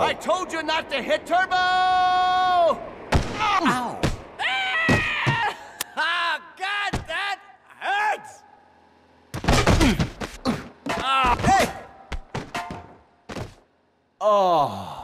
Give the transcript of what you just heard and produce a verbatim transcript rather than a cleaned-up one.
I told you not to hit turbo! Ow! Ow! Ah, God, that hurts! Hey! Oh.